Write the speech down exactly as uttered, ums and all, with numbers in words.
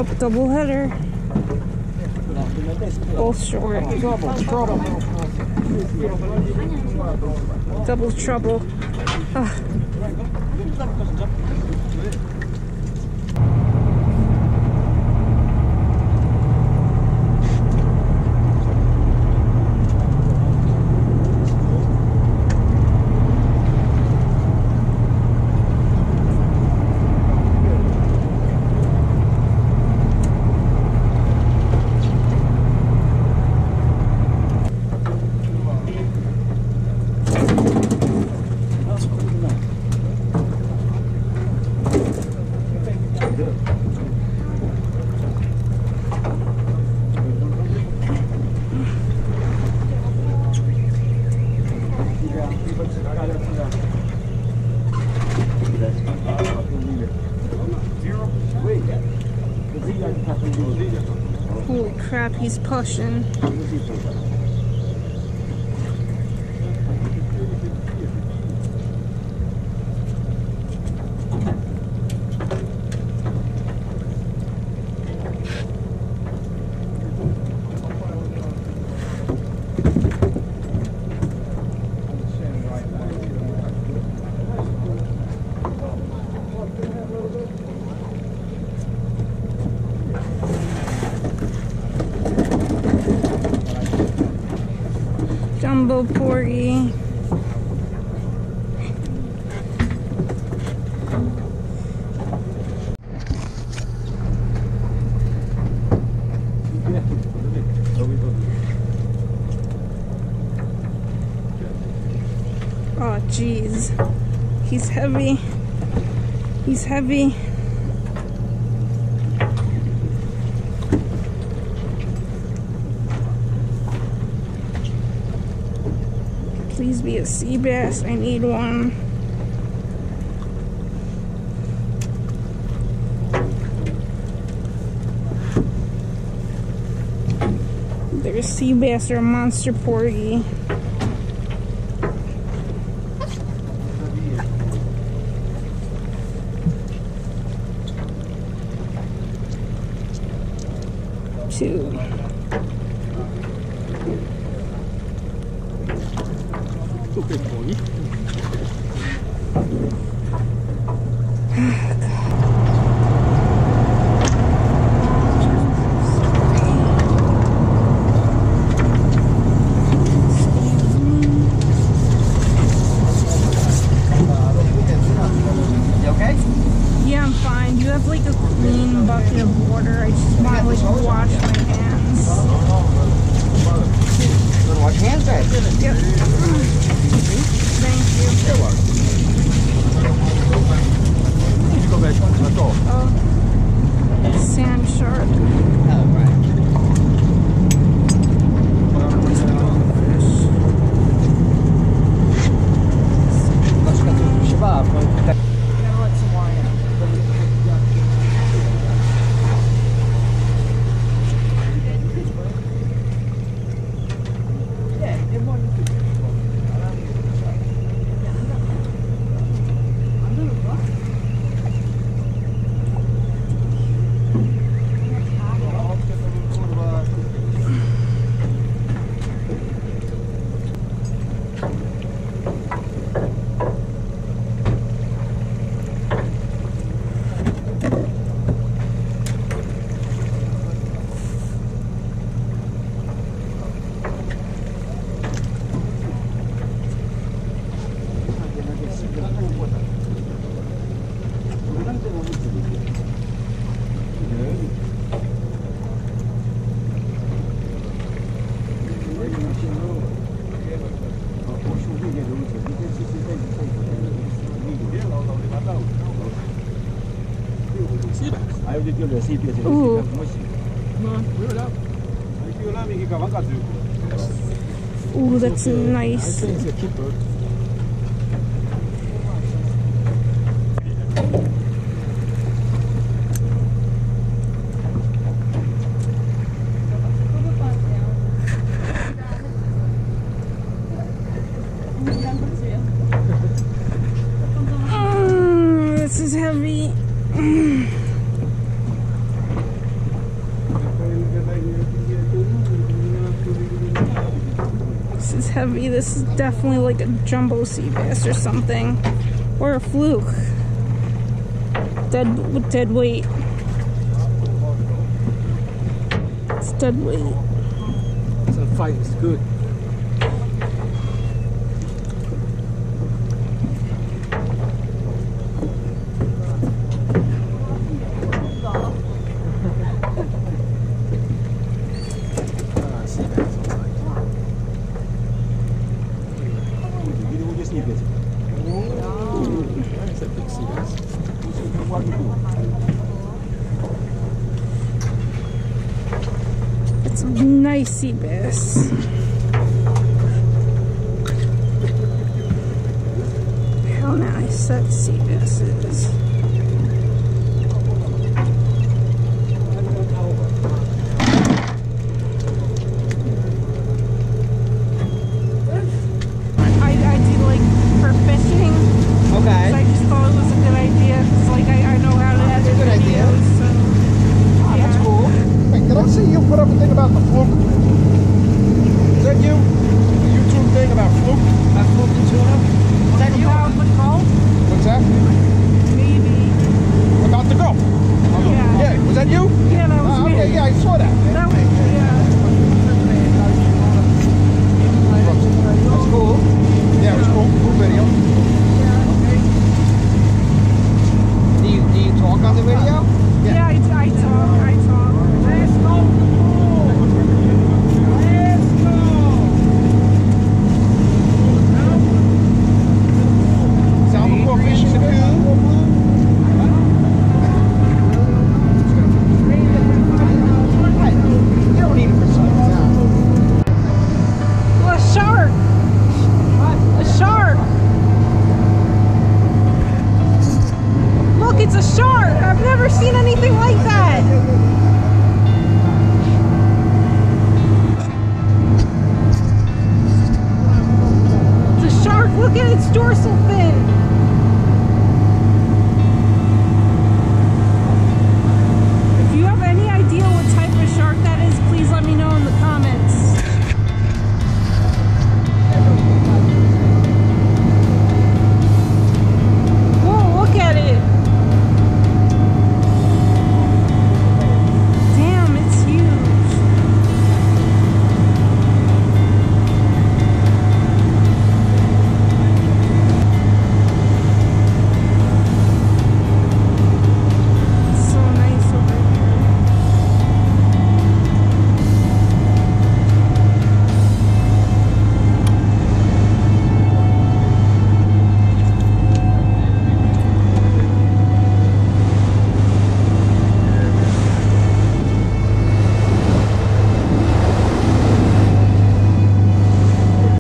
Oh, double header. Both short. Double trouble. Ugh. Holy crap, he's pushing. Jumbo Porgy. Oh, jeez. He's heavy. He's heavy. Please be a sea bass. I need one. There's sea bass or a monster porgy. Two. Yeah, I'm fine. You have like a clean bucket of water. I just want to like wash my hands. You want to wash your hands, right? Yep. Thank you. You're welcome. Oh, sand shark. Oh, right. Ooh. Ooh, that's nice. Mm, this is heavy. bass is heavy. This is definitely like a jumbo sea bass or something. Or a fluke. Dead with dead weight. It's dead weight. It's a fight, it's good. It's a nice sea bass. How nice that sea bass is. I, I do like for fishing. Okay. So I just thought it was a good idea. Cause like I, I know how to That's a edit good idea. videos. So, Oh, yeah. that's cool. Wait, did I see you put up a thing about the fluke? Is that you? The YouTube thing about fluke? A fluke and tuna? Is that you? About the call? What's that? Maybe. About the go? Yeah. Yeah, was that you? Yeah, that was Ah, me. okay, yeah, I saw that.